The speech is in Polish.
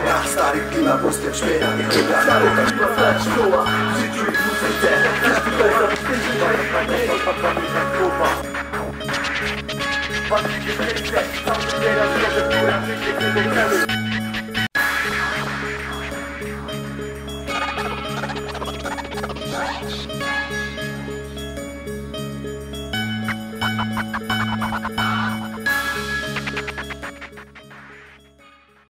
Jak stary klima, postęp śmieja, niech robię stary, tak była stara szkoła. W życiu i w muzyce, każdy to jest zabezpieczny. Patrzcie, że nie chcę, sam teraz robię, która przyjdzie z tego celu. Ha ha ha ha ha!